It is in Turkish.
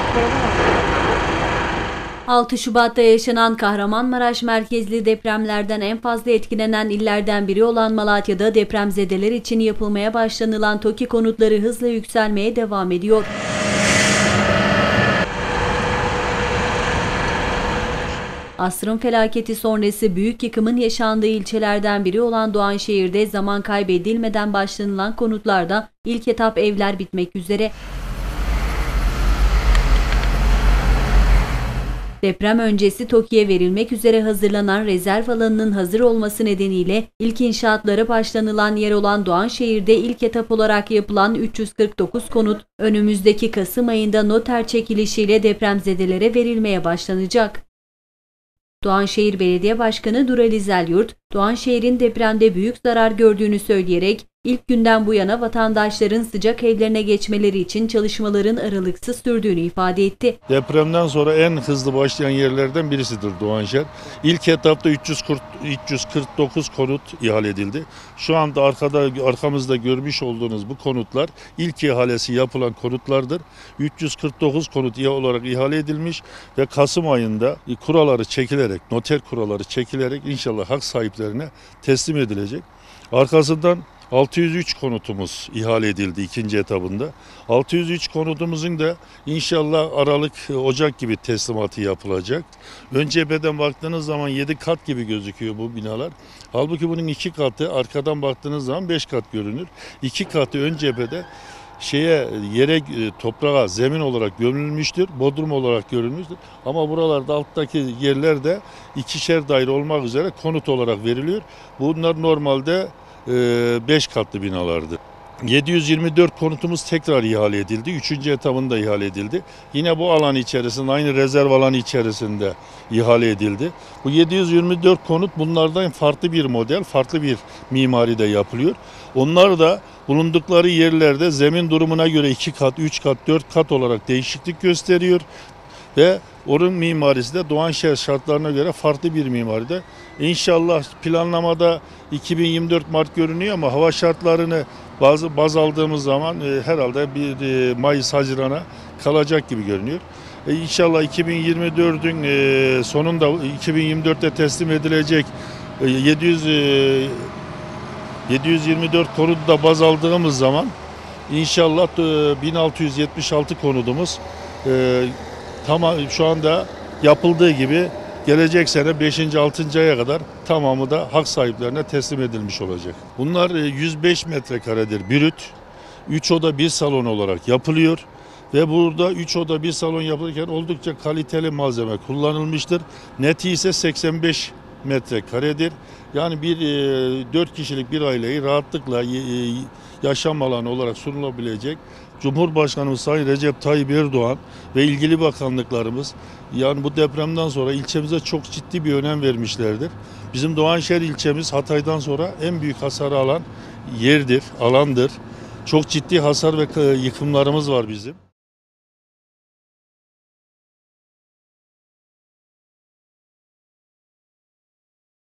6 Şubat'ta yaşanan Kahramanmaraş merkezli depremlerden en fazla etkilenen illerden biri olan Malatya'da depremzedeler için yapılmaya başlanılan TOKİ konutları hızla yükselmeye devam ediyor. Asrın felaketi sonrası büyük yıkımın yaşandığı ilçelerden biri olan Doğanşehir'de zaman kaybedilmeden başlanılan konutlarda ilk etap evler bitmek üzere. Deprem öncesi TOKİ'ye verilmek üzere hazırlanan rezerv alanının hazır olması nedeniyle ilk inşaatlara başlanılan yer olan Doğanşehir'de ilk etap olarak yapılan 349 konut önümüzdeki Kasım ayında noter çekilişiyle depremzedelere verilmeye başlanacak. Doğanşehir Belediye Başkanı Dural İzelyurt, Doğanşehir'in depremde büyük zarar gördüğünü söyleyerek ilk günden bu yana vatandaşların sıcak evlerine geçmeleri için çalışmaların aralıksız sürdüğünü ifade etti. Depremden sonra en hızlı başlayan yerlerden birisidir Doğanşehir. İlk etapta 349 konut ihale edildi. Şu anda arkamızda görmüş olduğunuz bu konutlar ilk ihalesi yapılan konutlardır. 349 konut olarak ihale edilmiş ve Kasım ayında kuralları çekilerek, noter kuralları çekilerek inşallah hak sahiplerine teslim edilecek. Arkasından 603 konutumuz ihale edildi ikinci etabında. 603 konutumuzun da inşallah Aralık, Ocak gibi teslimatı yapılacak. Ön cepheden baktığınız zaman 7 kat gibi gözüküyor bu binalar. Halbuki bunun 2 katı, arkadan baktığınız zaman 5 kat görünür. 2 katı ön cephede yere, toprağa, zemin olarak gömülmüştür, bodrum olarak görülmüştür. Ama buralarda alttaki yerler de ikişer daire olmak üzere konut olarak veriliyor. Bunlar normalde 5 katlı binalardı. 724 konutumuz tekrar ihale edildi. 3. etabında ihale edildi. Yine bu alan içerisinde, aynı rezerv alanı içerisinde ihale edildi. Bu 724 konut bunlardan farklı bir model, farklı bir mimaride yapılıyor. Onlar da bulundukları yerlerde zemin durumuna göre 2 kat, 3 kat, 4 kat olarak değişiklik gösteriyor. Ve onun mimarisi de Doğanşehir şartlarına göre farklı bir mimaride. İnşallah planlamada 2024 Mart görünüyor ama hava şartlarını baz aldığımız zaman herhalde bir Mayıs-Haziran'a kalacak gibi görünüyor. İnşallah 2024'ün sonunda 2024'te teslim edilecek 724 konutu da baz aldığımız zaman inşallah 1676 konudumuz tamam şu anda yapıldığı gibi gelecek sene 5. 6. aya kadar tamamı da hak sahiplerine teslim edilmiş olacak. Bunlar 105 metrekaredir brüt. 3 oda 1 salon olarak yapılıyor. Ve burada 3 oda 1 salon yapılırken oldukça kaliteli malzeme kullanılmıştır. Neti ise 85 metrekaredir. Yani 4 kişilik bir aileyi rahatlıkla yaşam alanı olarak sunulabilecek. Cumhurbaşkanımız Sayın Recep Tayyip Erdoğan ve ilgili bakanlıklarımız yani bu depremden sonra ilçemize çok ciddi bir önem vermişlerdir. Bizim Doğanşehir ilçemiz Hatay'dan sonra en büyük hasarı alan yerdir, alandır. Çok ciddi hasar ve yıkımlarımız var bizim.